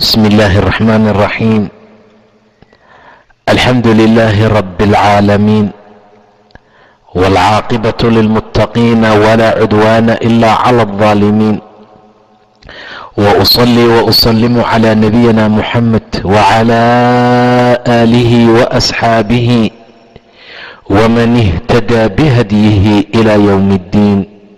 بسم الله الرحمن الرحيم. الحمد لله رب العالمين، والعاقبة للمتقين ولا عدوان إلا على الظالمين، وأصلي وأسلم على نبينا محمد وعلى آله وأصحابه ومن اهتدى بهديه إلى يوم الدين.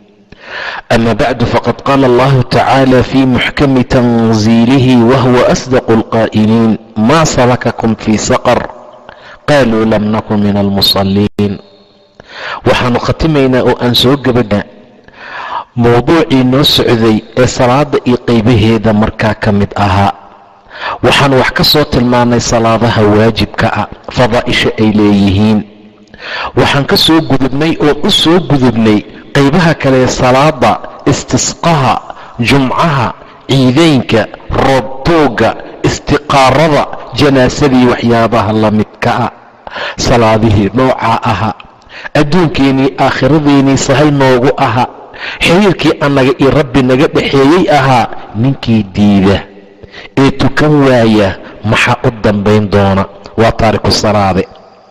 أما بعد، فقد قال الله تعالى في محكم تنزيله وهو أصدق القائلين: ما سلككم في سقر؟ قالوا لم نكن من المصلين. waxaanu khatimaynaa oo aan soo gabadha mawduucii noo socday ee salaada iyo qaybaheeda markaa ka mid ahaa. waxaanu wax ka soo tilmaanay salaadaha waajibka ah, fadaa'isha ay leeyihiin. waxaan ka soo gudubnay oo u soo gudubnay qaybaha kale ee salaada: istisqaha, jumcaha, ciideynka, roobtooga, istiqaarada, janaasadii, waxyaabaha la midka ah. salaadihii noocaa ahaa, adduunkeenii aakhiradeennii sahay noogu ahaa, xiriirkii annaga iyo rabbi naga dhexeeyey ahaa. ninkii diida ee tukan waaya maxaa u dambayn doona? waa taariku salaade.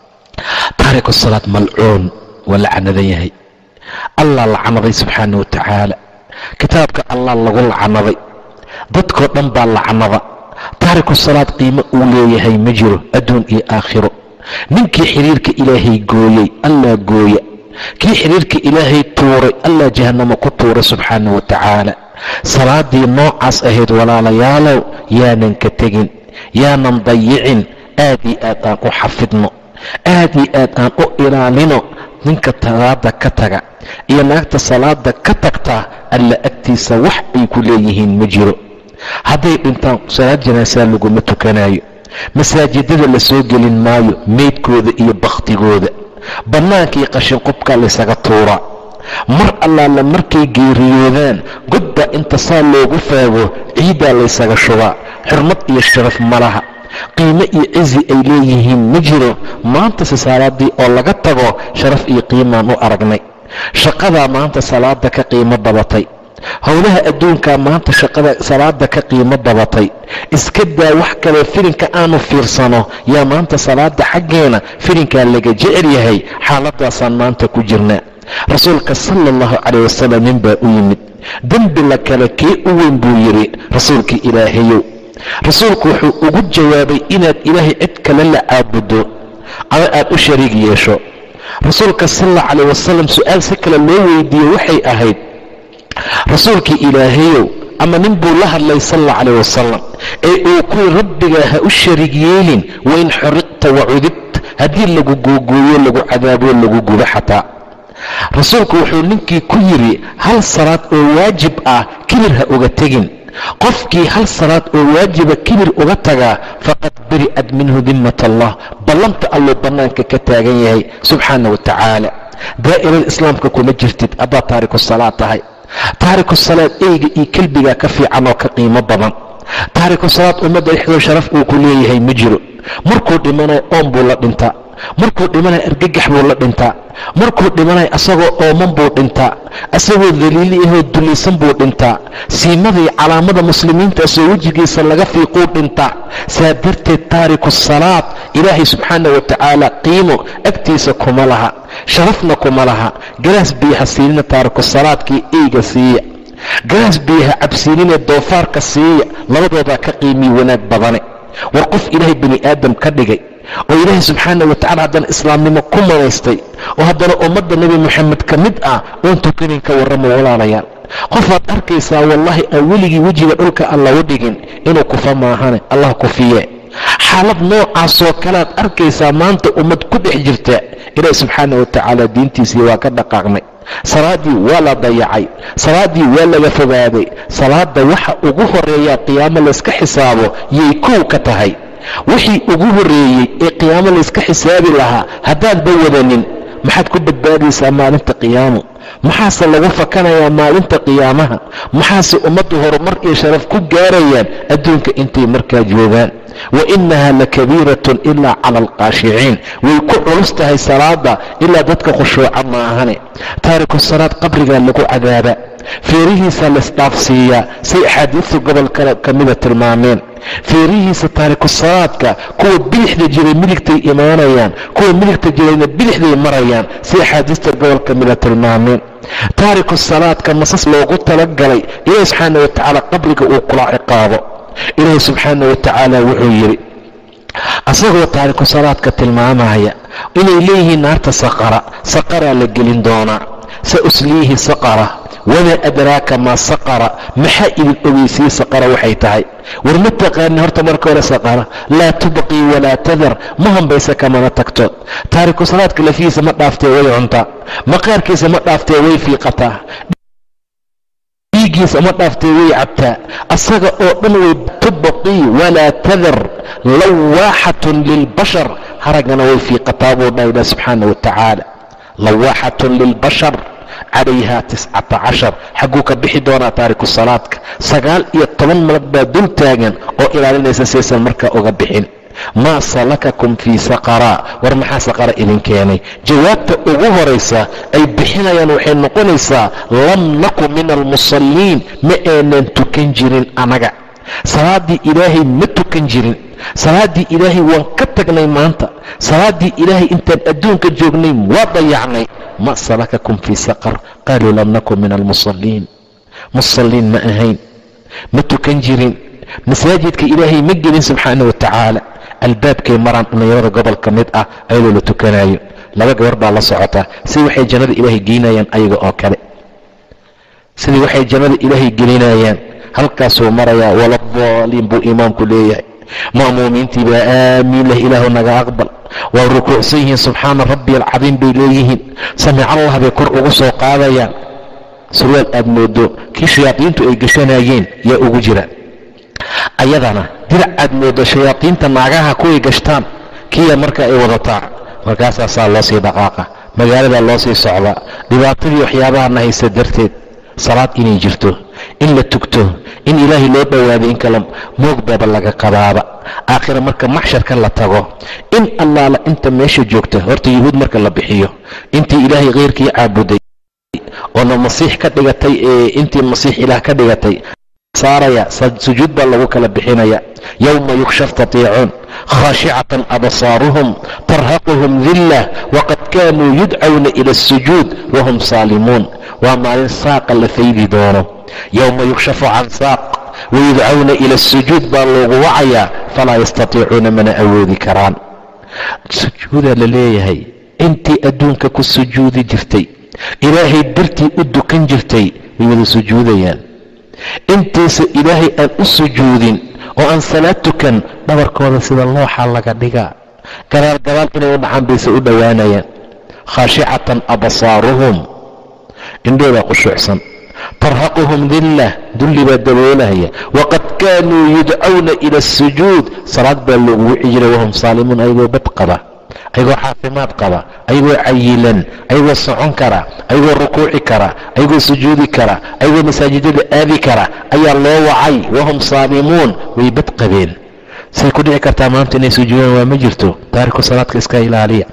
taariku salaad malcuun, waa lacnadan yahay. allah lacnaday subxaana wa tacaala. kitaabka allah lagu lacnaday, dadkoo dhan baa lacnada. taariku salaad qiimo uu leeyahay ma jiro adduun iyo aakhiro. ninkii xiriirka ilaahay gooyey, allah gooya. kii xiriirka ilaahay tuuray, allah jahannamo ku tuuray subxaana wa tacaala. salaadii noocaas ahayd walaalayaalow, yaanan ka tegin, yaanan dayicin. aad iyo aad aan u xafidno, aad iyo aad aan u ilaalino. ninka salaada ka taga iyo naagta salaada ka tagta, alla agtiisa wax ay ku leeyihiin ma jiro. hadday dhintaan salaad janaasaa laguma tukanayo, masaajidada la soo gelin maayo, meydkooda iyo bakhtigooda bannaankii qashinqubkaa laysaga tuuraa. mar allaala markay geeriyoodaan, godba inta saa loogu faago, ciiddaa laysaga shubaa. xurmad iyo sharaf malaha, qiimo iyo cizi ay leeyihiin ma jiro. maantase salaadii oo laga tago, sharaf iyo qiimaan u aragnay. shaqadaa maanta salaada ka qiimo badatay. howlaha adduunkaa maanta shaqada salaada ka qiimo badatay. iska daa wax kale, filinka aanu fiirsano yaa maanta salaada xaggeena filinkaa laga jecel yahay. xaaladaasaan maanta ku jirnaa. rasuulka sala allahu calayh wasalam nin baa u yimid, dembi la kale kee u weyn buu yidhi rasuulkii ilaahayow. rasuulku wuxuu ugu jawaabay inaad ilaahay cid kale la caabudo ama aad u shariig yeesho. rasuulka sal allahu calayh wasalam su-aal si kale loo weydiiyey waxay ahayd: rasuulkii ilaahayow, ama nin buu la hadlay sal allahu calayh wasalam ee uu kuwii rabbigaa ha u shariig yeelin, wain xuriqta wacudibt, haddii lagu googooyo, lagu cadaabo, lagu gubo xataa. rasuulku wuxuu ninkii ku yidhi, hal salaad oo waajib ah kibir ha uga tegin. qofkii hal salaad oo waajiba kibir uga tagaa, faqad bari'at minhu dimmat allah, ballanta alluu bannaanka ka taagan yahay subxaana wa tacaala. daa'irada islaamka kuma jirtid haddaad taariku salaad tahay. taariku salaad eyga iyo kelbigaa ka fiican oo ka qiimo badan. taariku salaad ummadda dhexdoo sharaf uu ku leeyahay ma jiro. markuu dhimanayo oon buu la dhintaa, markuu dhimanayo argagax buu la dhintaa, markuu dhimanayo asagoo ooman buu dhintaa, asagoo daliili ahoo dulaysan buu dhintaa. siimadii calaamada muslimiintaasoo wejigiisa laga fiiquu dhintaa. saa darteed taariku salaad ilaahay subxaana wa tacaala qiimo agtiisa kuma laha, sharafna kuma laha. galaas biyaha siinina taariku salaadkii eyga siiya, galaas biyaha cabsiinina doofaarka siiya, labadoodaa ka qiimii wanaag badane. war qof ilaahay bani aadam ka dhigay oo ilaahay subxaana wa tacala haddana islaamnimo ku manaystay, oo haddana ummadda nebi moxamed ka mid ah, oon tukanin ka warramo walaalayaal. qofaad arkaysaa wallaahi aan weligii wejiga dhulka alla u dhigin, inuu kufa maahane allah kufiye. xaalad noocaasoo kalead arkaysaa maanta ummad ku dhex jirta. ilaahi subxaana wa tacaala diintiisii waa ka dhaqaaqnay. salaaddii waa la dayacay, salaaddii waa laga fogaaday. salaada waxa ugu horeeyaa qiyaamo layska xisaabo yay kow ka tahay. wixii ugu horreeyey ee qiyaamo layska xisaabi lahaa haddaadba wadanin, maxaad ku badbaadaysaa maalinta qiyaamo? maxaase lagu fakanayaa maalinta qiyaamaha? maxaase ummaddu horumar iyo sharaf ku gaarayaan adduunka intay markaa joogaan? wa innaha lakabiiratun ilaa cala alqaashiciin, way ku culus tahay salaada ilaa dadka khushuuca maahane. taariku salaad qabrigaa lagu cadaaba, feerihiisa laisdhaafsiiyaa say axaadiista gobol kale ka mida tilmaameen. feerihiisa taariku salaadka kuwa bidixda jiray midigtay imaanayaan, kuwa midigta jirayna bidixday marayaan, si axaadiista gobolka mida tilmaameen. taariku salaadka masas loogu talagalay ilaahi subxaana wa tacaala qabriga uu kula ciqaabo. ilaahi subxaana wa tacaala wuxuu yidhi asagoo taariku salaadka tilmaamaya inay leeyihiin naarta saqaraa la gelin doonaa. sa usliihi saqara wamaa adraaka maa saqara, maxaa idin ogeysiyey saqara waxay tahay? war ma taqaani horta marka hore saqara laa tubqii walaa tadar, ma hambaysa kamana tagto. taariku salaadka lafihiisa ma dhaaftee way cuntaa, maqaarkiisa ma dhaaftee way fiiqataa, dhiigiisa ma dhaaftee way cabtaa, asaga oo dhan way tubqii walaa tadar lawaaxatun lilbashar, haraggana way fiiqataa buu dhaha ilah subxaana wa tacaala. lawaaxatun lilbashar calayhaa 19 xagguu ka bixi doonaa taariku salaadka? 19 malag baa dul taagan oo ilaalinaysa saysan markaa uga bixin. maa salakakum fii saqara, war maxaa saqara idin keenay? jawaabta ugu horaysa ay bixinayaan waxay noqonaysaa lam naku min almusalliin, ma aanan tukan jirin anaga. salaaddii ilaahay ma tukan jirin, salaaddii ilaahay waan ka tagnay maanta, salaaddii ilaahay intaan adduunka joognay waa dayacnay. ma salakakum fii saqar qaaluu lam naku min almusalliin, musalliin ma ahayn, ma tukan jirin, masaajidka ilaahay ma gelin subxaana wa tacaala. albaabkay maraan dhallinyarada gobol ka mid ah ayadoo la tukanayo, 2 gabar baa la socotaa, sidii waxay jannada ilaahay geynayaan ayaga oo kale, sidii waxay jannada ilaahay gelinayaan. halkaasuu marayaa, waladaaliin buu imaamku leeyahay. ma'muumiintii baa aamiin leh, ilaahu naga aqbal. waa rukuucsan yihiin, subxaana rabbi alcadiim bay leeyihiin, samic allah bay kor ugu soo qaadayaan. surwaal aad moodo kii shayaadiintu ay gashanayeen yaa ugu jira, ayadana dirac aad moodo shayaadiinta naagaha kuway gashtaan kiya marka ay wadataa. markaasaasaa loo sii dhaqaaqa, magaaladaa loo sii socdaa, dhibaatadii waxyaabaha na haysa darteed. salaad inay jirto, in la tugto, in ilaahay loo dhowaaday, in kale moogbaaba laga qabaaba. aakhira marka maxsharka la tago, in allaala inta meesha joogta, horta yuhuud marka la bixiyo, intii ilaahay khayrkii caabuday oona masiix ka dhigatay, intii masiix ilaah ka dhigatay saaraya, sujuud baa lagu kala bixinaya. yowma yukshaftaطiicuun khaashicatan absaaruhum tarhaquhum dillah waqad kaanuu yudcawna ila الsujuud wahum saalimuun. waa maalin saaqa la faydi doono. yowma yukshafu can saaq wayudcawna ila الsujuud baa loogu wacayaa, falaa yastatiicuuna mana awoodi karaan. sujuudaa la leeyahay, intii adduunka ku sujuudi jirtay, ilaahay dartii u dukan jirtay, way wada sujuudayaan. intiisa ilaahay aan u sujuudin oo aan salaad tukan, dhabarkooda sida looxa laga dhigaa, gadaal inay u dhacaan bayse u dhowaanayaan. khaashicatan absaaruhum, indhoodaa qushuucsan, tarhaquhum dillah, dulli baa daboolahaya. waqad kaanuu yudcawna ila الsujuud, salaad baa loogu wici jiray, wahum saalimuun, ayagoo bad qaba, ayagoo caafimaad qaba, ayagoo cayilan, ayagoo socon kara, ayagoo rukuuci kara, ayagoo sujuudi kara, ayagoo masaajidada aadi kara ayaa loo wacay. wahum saalimuun, way bad qabeen. say ku dhici kartaa maanta inay sujuudaan? waa ma jirto. taariku salaadka iska ilaaliya.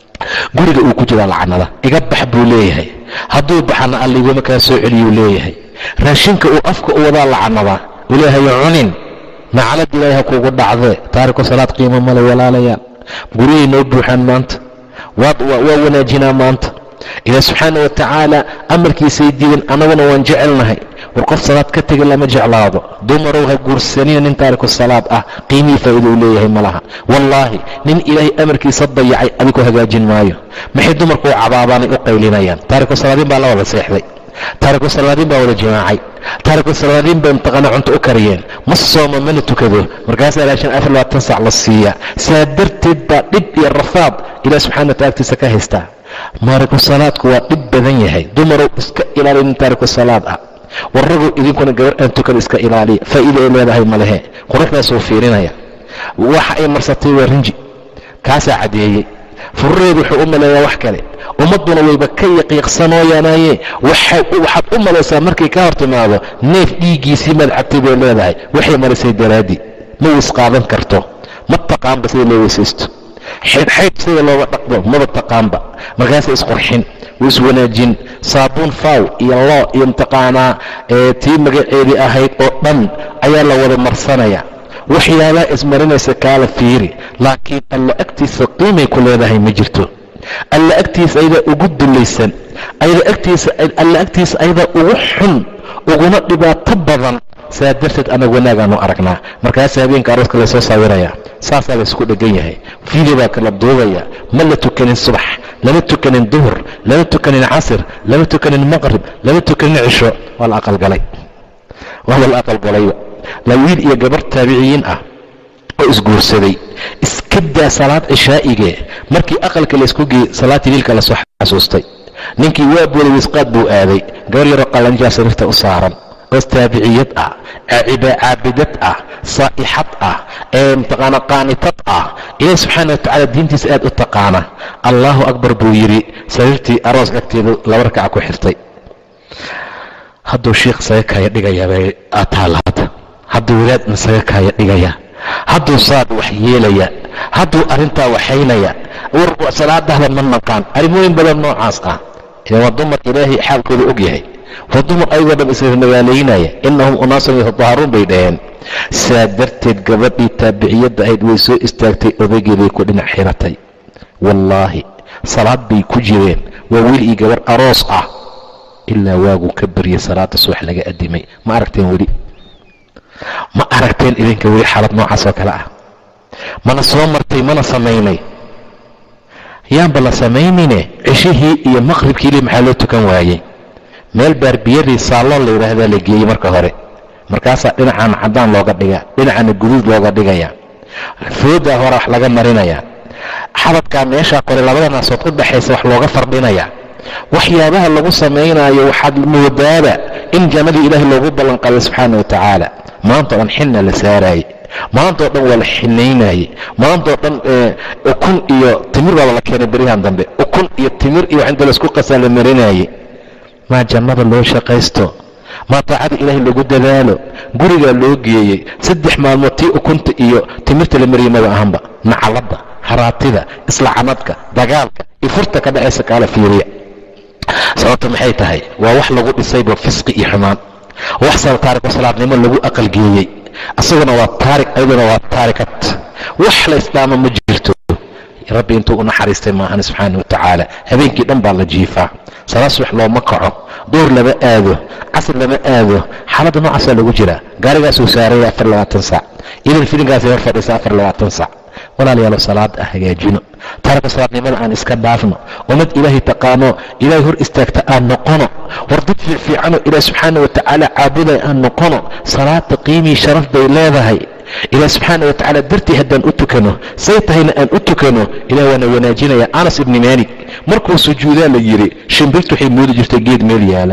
guriga uu ku jiraa lacnada, iga bax buu leeyahay, hadduu baxana alliguma kaa soo celiyuu leeyahay. raashinka uu afka u wadaa lacnada, ilaahayo cunin, naclad ilaahay ha kugu dhacdee. taariku salaad qiimo male walaalayaal. guryahay noo buuxaan maanta, waa wanaajinaa maanta. ilaah subxaana wa tacaala amarkiisay diidan, annaguna waan jecelnahay. war qof salaad ka tega lama jeclaado. dumarow ha guursanina nin taariku salaad ah, qiimihii faa'iida uu leeyahay ma laha. wallaahi nin ilaahay amarkiisa dayacay adigu hagaajin maayo. maxay dumarku u cabaabaanay u qaylinayaan? taariku salaadiin baa la wada seexday, taariku salaadiin baa wada jimaacay, taariku salaadiin bay mutaqana cunto u kariyeen, ma sooma mana tukado, markaasaa raashin 24 saac la siiya. saa darteed baa dhib iyo rafaad ilaah subxana wa taala agtiisa ka haystaa. taariku salaadku waa dhib badan yahay. dumarow iska ilaaliya nin taariku salaad ah. warragow idinkuna gabar aan tukan iska ilaaliya, faa'iida ay leedahay ma lehe. quruxdaasuu fiirinaya, waxa ay marsatay waa rinji, kaasaa caddeeyey. furureedu wuxuu u maleeyaa wax kale, ummadduna wayba ka yaqiiqsanooyaanaye. waxaad u malaysaa markay ka hor timaado neef dhiiggiisii madcabtay bay leedahay, waxay marisay daraaddii. ma wis qaadan karto, ma taqaanba sida loo weysaysto, xidhxaydh sida looga dhaqdo maba taqaanba. markaasay isqurxin, way iswanaajin, saabuun faaw iyo loo iyo mtaqaanaa tii magaceedii ahayd oo dhan ayaa la wada marsanaya. waxyaabaa ismarinaysa kaala fiiri, laakiin alla agtiisa qiimay ku leedahay ma jirto. alla agtiisa ayadaa ugu dulaysan, alla agtiisa ayadaa ugu xun, uguna dhibaato badan. saa darteed anaga wanaagaanu aragnaa. markaasa habeenka arooska laysoo sawiraya, saasaa la isku dhegan yahay, fiili baa kala duubaya. ma la tukanin subax, lama tukanin duhur, lama tukanin casir, lama tukanin maqrib, lama tukanin cisho. waa la aqalgalay, waaba la aqalgalayba. la wiil iyo gabar taabiciyiin ah oo isguursaday, iska daa salaad cishaa'ige markii aqalka laysku geeyey salaatii wiilka la soo xasuustay. ninkii waa booday wisqaad buu aaday, gabar yaroo qalanjaa sariirta u saaran oo taabiciyad ah, caabidad ah, saa'ixad ah, mtaqaana qaanitad ah, ilaahi subxaana wa tacaala diintiisa aad u taqaana. allahu akbar buu yidhi, sariirtii aroos agteeda 2 rakaca ku xirtay. hadduu shiikh saga kaaya dhigayaa taalaad, hadduu wadaadna saga kaaya dhigaya, hadduu saad wax yeelaya, hadduu arrintaa waxaynaya. war salaadahda ma naqaan, arrimooyin badan noocaas ah. waa dumar ilaahay xaalkooda og yahay, waa dumar ayagoo dhan ismagaalaynaya. innahum unaasun yatadaharuun bay dhaheen. saa darteed gabadhii taabiciyadda ahayd way soo istaagtay, odaygeeday ku dhinac xiratay. wallaahi salaad bay ku jireen, waa wiil iyo gabar aroos ah, ilaa waaguu ka baryay salaada subax laga addimay. ma aragteen weli? ma aragteen idinka weli xaalad noocaas oo kale ah? mana soo martay, mana samaynay. yaanba la samaynine cishihii iyo maqribkiili maxaa loo tukan waayey? meel baarbiyadii saalloon la yidhaahdaa la geeyey marka hore, markaasaa dhinacana caddaan looga dhigaa, dhinacana guduud looga dhigaya, foodaa hore wax laga marinaya, xabadkaa meeshaa kore labada naasood u dhaxaysa wax looga fardhinaya. waxyaabaha lagu samaynaayo waxaad moodaaba in jannadii ilaahay loogu ballanqaaday subxaana wa tacaala. maanta oo dhan xinna la saaraayey, maanta oo dhan waa la xinaynayey, maanta oo dhan ukun iyo timir baaba la keenay beryahan dambe, ukun iyo timir iyo wax inta laisku qasaa la marinayey. maa jannada loo shaqaysto, maa taacada ilaahay lagu dadaalo. gurigaa loo geeyey 3 maalmood, tii ukunta iyo timirta la mariyey maba ahanba. nacalada, haraatida, islacanadka, dagaalka iyo furta ka dhacaysa kaala fiiriya. sababta maxay tahay? waa wax lagu dhisayba fisqi iyo xumaan, wax saba taariku salaadnimo lagu aqalgeeyey. isaguna waa taarik, ayaduna waa taarikad. wax la islaama ma jirto. rabbi intuu u naxariistay maahan subxaana wa tacaala. habeenkii dhan baa la jiifaa, salaad subax looma kaco, duhur lama aado, casr lama aado. xaaladda noocaasaa lagu jiraa. gaarigaasuu saaraya 24 saac, idan filinkaasay hor fadhiisa 24 saac. walaalayaalo salaad ah hagaajino, taarika salaadnimada aan iska dhaafno, ummad ilaahay taqaano, ilaahay hor istaagta aan noqono, war dad fiicanoo ilaah subxaana wa tacaala caabuday aan noqono. salaada qiimii sharaf bay leedahay. ilaah subxaana wa tacaala dartii haddaan u tukano, say tahayna aan u tukano, ilaah waana wanaajinaya. anas ibni maalik markuu sujuudaa la yidhi, shimbirtu waxay moodi jirtay geed meel yaala,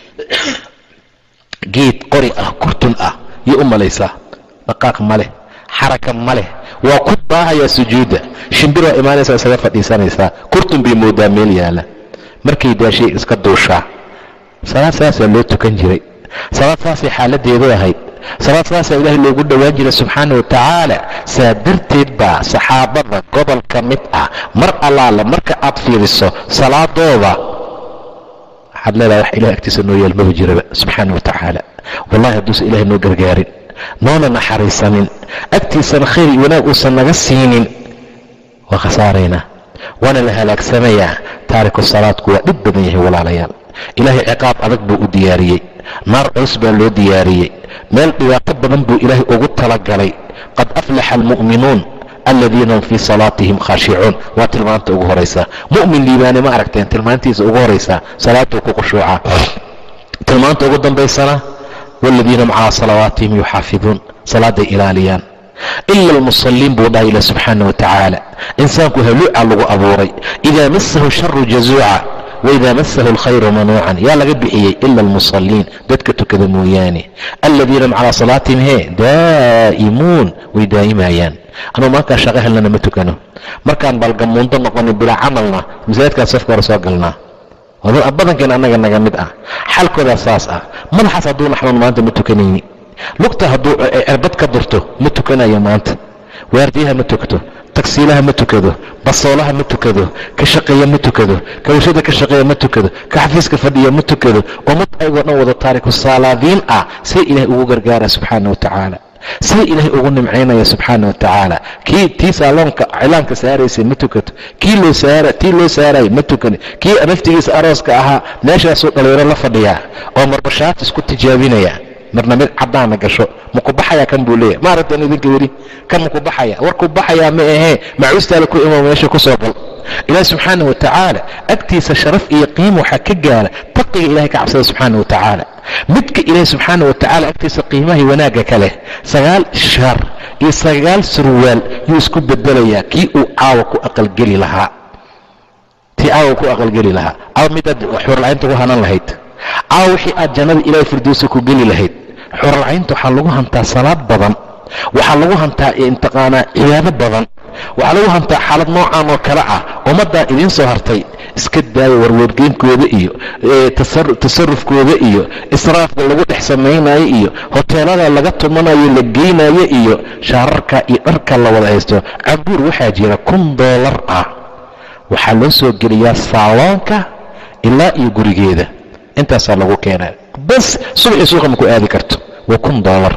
geed qori ah, kurtun ah yay u malaysaa. dhaqaaq ma leh, xaraka ma leh, waa ku daahayaa sujuudda. shimbir waa imaanaysaa, isaga fadhiisanaysaa, kurtun bay moodaa meel yaala. markay daashay iska duushaa. salaad saasaa loo tukan jiray, salaad saasay xaaladeedu ahayd, salaad saasaa ilaahay loogu dhowaan jiray subxaana wa tacaala. saa darteed baa saxaabada gobol ka mid ah mar allaala marka aad fiiriso salaadooda waxaad leedahay wax ilahay agtiisa noo yeel maba jiraba subxaana wa tacaala. wallahi hadduusan ilahay noo gargaarin, noona naxariisanin, agtiisana khayr iyo wanaag uusan naga siinin, waa khasaaraynaa, waana la halaagsamayaa. taariku salaadku waa dhib badan yahay walaalayaal. ilaahay ciqaab adag buu u diyaariyey, naar culus baa loo diyaariyey, meel dhibaato badan buu ilaahay ugu talagalay. qad aflaxa almu'minuun aladiina hum fii salaatihim khaashicuun. waa tilmaanta ugu horaysaa. mu'min liibaane ma aragteen? tilmaantiisa ugu horaysaa salaatuu ku khushuuca. tilmaanta ugu dambaysana waaladiina hum calaa salawaatihim yuxaafiduun, salaaday ilaaliyaan. ila almusalliin buu dhahay ilah subxaana wa tacaala. insaanku haluuca lagu abuuray, idaa masahu sharu jazuuca waidaa masahu alkhayru manuucan. yaa laga bixiyey ila almusalliin, dadka tukada mooyaane. aladiina hum calaa salaatihim daa'imuun, way daa'imayaan. anuu maankaa shaqo helnana ma tukano, markaan balgamuundo noqonin bilaa camalna masaajidkaan safka hore soo galnaa. badankeen annaga naga mid ah. xalkoodaa saas ah. madaxaas hadduu naxnuun maanta ma tukanayni, lugta hadduu cirbad ka durto ma tukanayo maanta, waardiyaha ma tukto, tagsiilaha ma tukado, basoolaha ma tukado, ka shaqeeya ma tukado, ka warshada ka shaqeeya ma tukado, ka xafiiska fadhiya ma tukado. ummad ayagoo dhan wada taariku salaadiin ah, see ilaahay ugu gargaara subxaana wa tacaala. sida ilaahay ugu nimcaynaya subxaana wa tacaala. kii tii saaloonka cilaanka saaraysay ma tukato, tii loo saarayay ma tukani, kii naftigiisa arooska ahaa meeshaasuu dhalinyaro la fadhiyaa oo marbashaat isku tijaabinaya, marna mid caddaana gasho maku baxayaa kan buu leeyahay. ma aragtan idinka weli kan maku baxaya, warku baxayaa ma ahee macuustaala ku imo meesha ku soo gal. ilaahi subxaana wa tacaala agtiisa sharaf iyo qiimo waxaa ka gaara taqiga ilahay ka cabsada subxaana wa tacaala. midka ilaahi subxaana wa tacaala agtiisa qiimahay wanaagga ka leh 9 shaar iyo 9 surwaal yuu isku bedelayaa kii uu caawa ku aqalgeli lahaa, caawa midaad xurlacaynta ku hanan lahayd, caawa wixii aad jannada ilaahay firdowsa ku geli lahayd. xurlacaynta waxaa lagu hantaa salaad badan, waxaa lagu hantaa intaqaanaa cibaado badan, waxaa lagu hantaa xaalad noocan oo kale ah. ummaddaa idiin soo hartay iska daaya warwargeynkooda iyo tasarufkooda iyo israafka lagu dhex samaynayo iyo hoteelada laga tumanayo la geynayo iyo shaararka iyo dharka la wada haysto. cambuur waxaa jira $1,000 ah, waxaa loo soo geliyaa saaloonka ilaa iyo gurigeeda, intaasaa lagu keenaa. bas subaxii suuqa ma ku aadi karto, waa $1,000.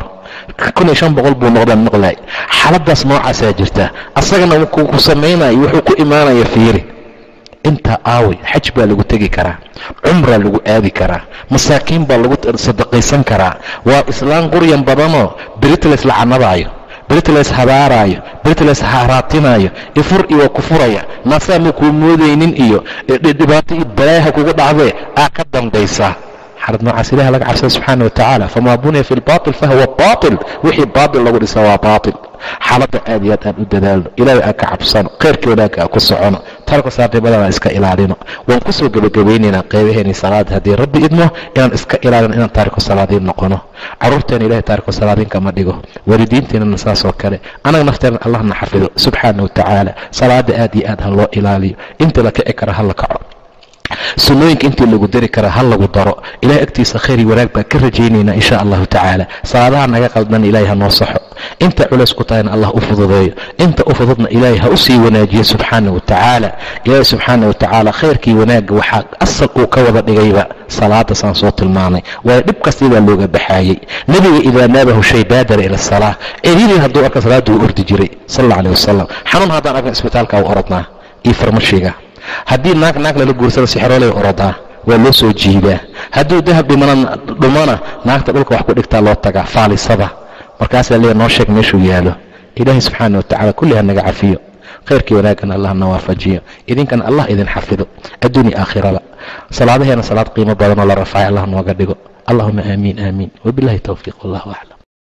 1,500 buu noqdaan maqlaay. xaaladaas noocaasaa jirta. asagana ku samaynayo wuxuu ku imaanaya fiiri. intaa aaway xaj baa lagu tegi karaa, cumraa lagu aadi karaa, masaakiin baa lagu sadaqaysan karaa. waa islaan quryan badanoo beritles la canadaayo, beritles habaaraayo, beritles haaraatinaayo, ifur iyo ku furaya, naasaa ma kuu moodaynin iyo dhibaato iyo balaayaha kugu dhacdee aa ka dambaysaa. xaalad noocaas ilaha laga cabsada subxaana wa tacaala. famaa buniya fi lbaatil fahuwa baatil, wixii baatil lagu dhisa waa baatil. xaaladda aad iyo aad aan u dadaalno, ilaahay aan ka cabsano, khayrka wanaagga aan ku socono, tarku saaqiibadana iska ilaalino. waan ku soo gebagabaynaynaa qeybaheennii salaada haddii rabbi idmo inaan iska ilaalino inaan taariku salaadiin noqono. carruurteena ilahay taariku salaadiin kama dhigo, waalidiinteennana saas oo kale. anaga nafteena allahna xafido subxaana wa tacaala. salaada aad iyo aad ha loo ilaaliyo, inta la kici kara ha la kaco, sunnooyinka intii lagu dari karaa ha lagu daro. ilahay agtiisa khayr iyo wanaag baan ka rajaynaynaa insha allahu tacaala. salaadaha naga qaldan ilaahay ha noo saxo, inta culays ku tahayna allah u fududeeyo, inta u fududna ilaahay ha u sii wanaajiyo subxaana wa tacaala. ilaahay subxaana wa tacaala khayrkii wanaagga waxaa asal uu ka wada dhigayba salaada saan soo tilmaanay, waayo dhib kastiibaa looga baxaayey. nebiga idaa naabahu shay baadara ila salaa, eedidii hadduu arka salaada uu ordi jiray sal alla alayh wasalam. xanuun haddaan arkan isbitaalka u orodnaa iyo farmashiga. haddii naag lala guursada sixroolay orodaa, waa loo soo jiidaa. hadduu dahab dhumana naagta dhulka wax ku dhigtaa loo tagaa faalisada. markaasaa leeya noo sheeg meeshuu yaalo. ilaahay subxaana wa tacala kulli ha naga cafiyo, khayrkii wanaagana allah na waafajiyo, idinkana allah idin xafido adduunya aakhiraba. salaadaheena salaad qiimo badanoo la rafacay allah nooga dhigo. allahuma aamiin aamiin. wabillahi towfiiq, wallahu aclam.